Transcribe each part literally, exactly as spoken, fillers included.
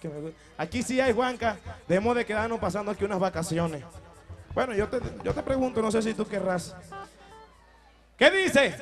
que me gusta. Aquí sí hay, Juanca. Debemos de quedarnos pasando aquí unas vacaciones. Bueno, yo te, yo te pregunto, no sé si tú querrás. ¿Qué dice?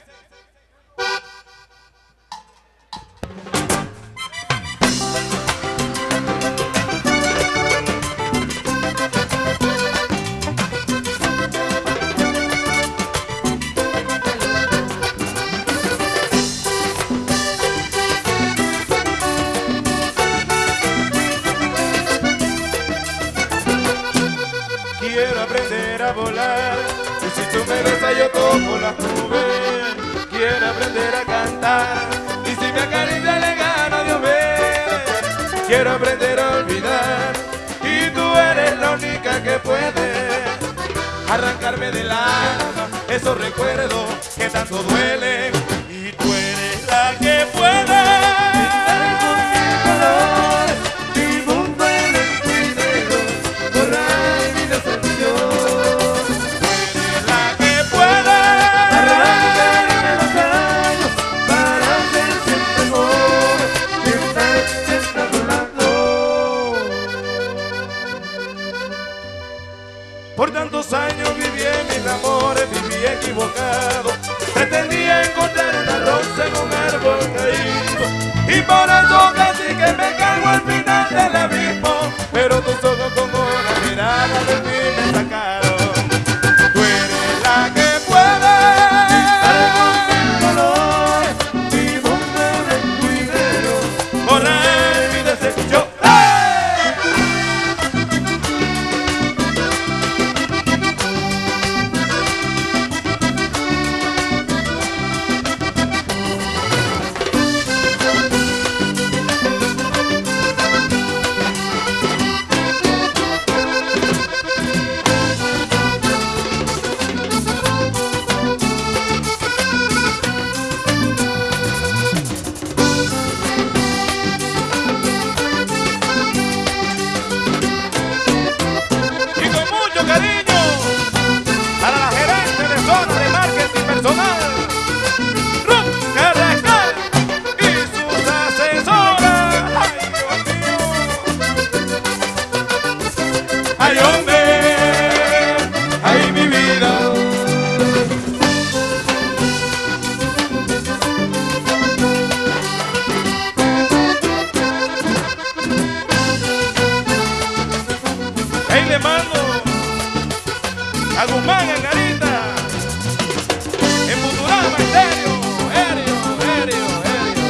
Quiero aprender a volar, y si tú me besas yo toco las nubes. Quiero aprender a cantar, y si me acaricias le gano a Dios ver. Quiero aprender a olvidar, y tú eres la única que puede arrancarme del alma esos recuerdos que tanto duelen. Y tú eres la que puede pintar con mil colores mi mundo en blanco y negro, borrar mi decepción. Tú eres la que puede arrancarme los años para ser siempre joven y estar siempre a tu lado. Por tantos años viví en mis amores, viví equivocado. Pretendía encontrar una rosa en un árbol caído, y por eso casi que me caigo al final del abismo. Pero tus ojos como una mirada de mí me sacaron. Tú eres la que puede pintar con mil colores mi mundo en blanco y negro, borrar mi decepción. Ahí le mando a Guzmán, en Garita, en Futurama, Estéreo, Aéreo, Aéreo, Aéreo,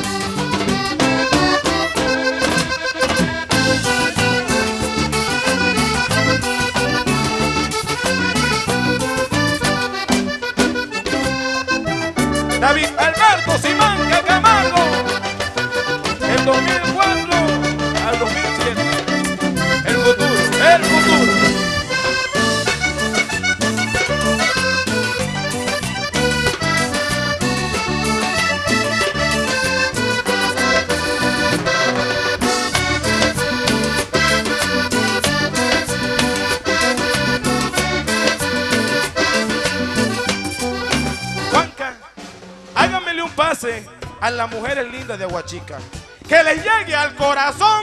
Aéreo. David Alberto Simanca Camargo, el dos mil cuatro al dos mil siete. El futuro, el futuro. Juanca, háganmele un pase a las mujeres lindas de Aguachica, que les llegue al corazón.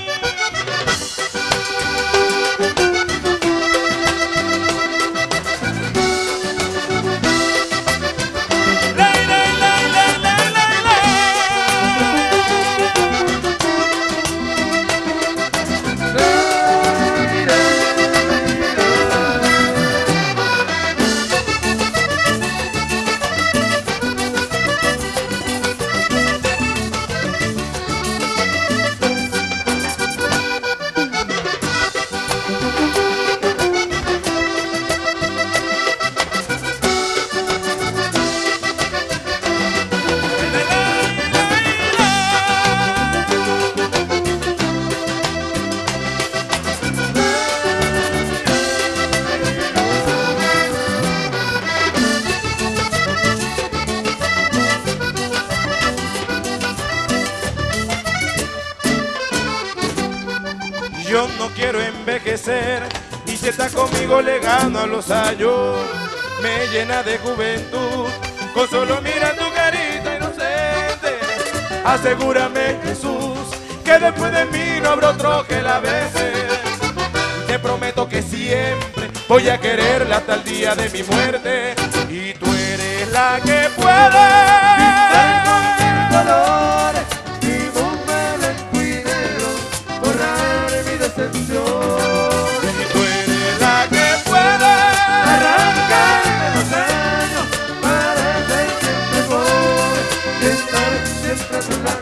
Yo no quiero envejecer, y si estás conmigo le gano a los años. Me llena de juventud, con solo mirar tu carita inocente. Asegúrame, Jesús, que después de mí no habrá otro que la bese. Te prometo que siempre voy a quererla hasta el día de mi muerte. Y tú eres la que puede pintar con mil colores mi mundo blanco y negro, borrar mi decepción. Y tú eres la que puede arrancarme los años para ser siempre pobre y estar siempre a tu lado.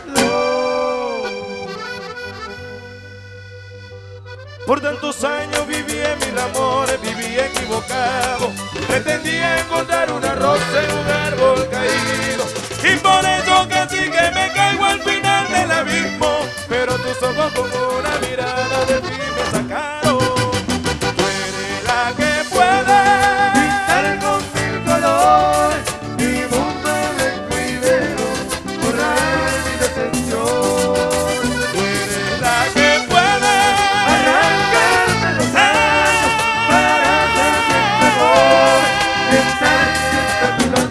Por tantos años viví en mil amores, viví equivocado. Pretendía encontrar una rosa en un árbol caído. Y por eso casi que me caigo al final del abismo. Pero tus ojos con una mirada de ti me sacaron. Tú eres la que puede Pintar con mil colores mi mundo blanco y negro, borrar mi decepción. Tú eres la que puede Arrancarme los años para ser siempre pobre y estar siempre a tu lado.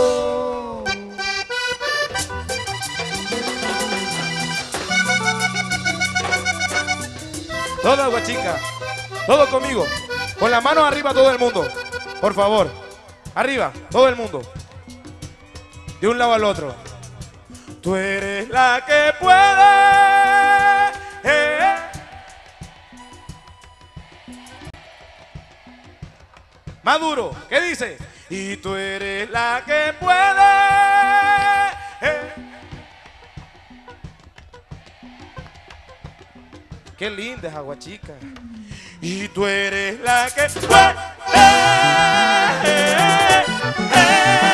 Todo agua chica, todo conmigo, con las manos arriba todo el mundo, por favor, arriba, todo el mundo, de un lado al otro. Tú eres la que puede. eh. Más duro, ¿qué dice? Y tú eres la que puede. eh. Qué linda es agua chica. Y tú eres la que puede.